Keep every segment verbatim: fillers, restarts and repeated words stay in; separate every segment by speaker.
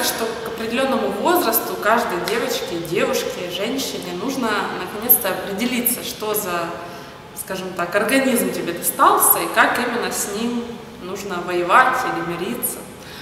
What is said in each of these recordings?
Speaker 1: кажется, что к определенному возрасту каждой девочке, девушке, женщине нужно наконец-то определиться, что за, скажем так, организм тебе достался и как именно с ним нужно воевать или мириться.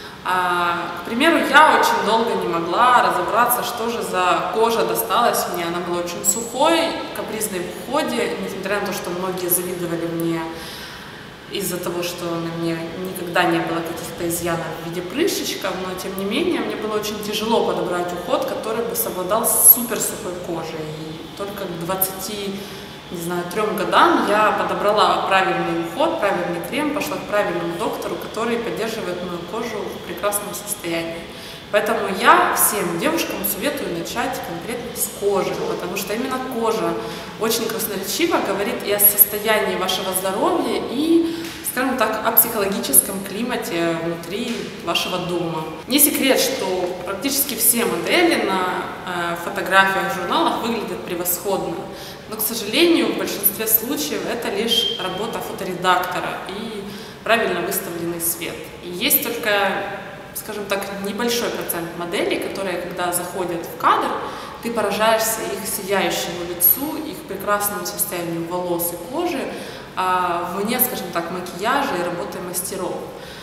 Speaker 1: А, к примеру, я очень долго не могла разобраться, что же за кожа досталась мне. Она была очень сухой, капризной в уходе, несмотря на то, что многие завидовали мне из-за того, что на мне никогда не было каких-то изъянов в виде прыщичков, но тем не менее мне было очень тяжело подобрать уход, который бы совладал с супер сухой кожей. И только к двадцати, не знаю, трем годам я подобрала правильный уход, правильный крем, пошла к правильному доктору, который поддерживает мою кожу в прекрасном состоянии. Поэтому я всем девушкам советую начать конкретно с кожи, потому что именно кожа очень красноречиво говорит и о состоянии вашего здоровья, и, скажем так, о психологическом климате внутри вашего дома. Не секрет, что практически все модели на э, фотографиях в журналах выглядят превосходно, но, к сожалению, в большинстве случаев это лишь работа фоторедактора и правильно выставленный свет. И есть только, скажем так, небольшой процент моделей, которые, когда заходят в кадр, ты поражаешься их сияющему лицу, их прекрасному состоянию волос и кожи, а вне, скажем так, макияжа и работы мастеров.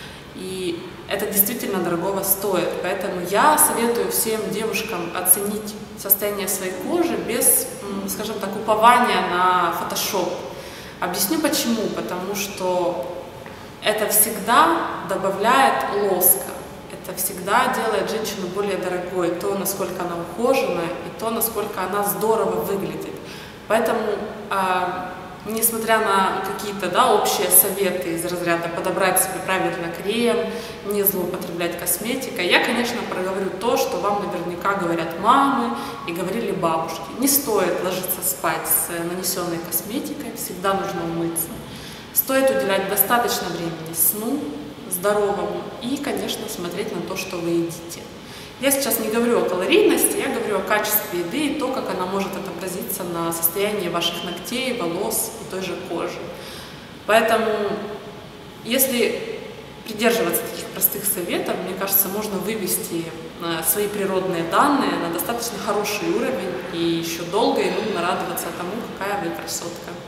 Speaker 1: И это действительно дорогого стоит, поэтому я советую всем девушкам оценить состояние своей кожи без, скажем так, упования на фотошоп. Объясню почему. Потому что это всегда добавляет лоска. Это всегда делает женщину более дорогой, то, насколько она ухожена, и то, насколько она здорово выглядит. Поэтому, э, несмотря на какие-то, да, общие советы из разряда подобрать себе правильно крем, не злоупотреблять косметикой, я, конечно, проговорю то, что вам наверняка говорят мамы и говорили бабушки. Не стоит ложиться спать с нанесенной косметикой, всегда нужно умыться. Стоит уделять достаточно времени сну здоровому и, конечно, смотреть на то, что вы едите. Я сейчас не говорю о калорийности, я говорю о качестве еды и то, как она может отобразиться на состоянии ваших ногтей, волос и той же кожи. Поэтому, если придерживаться таких простых советов, мне кажется, можно вывести свои природные данные на достаточно хороший уровень и еще долго и нудно радоваться тому, какая вы красотка.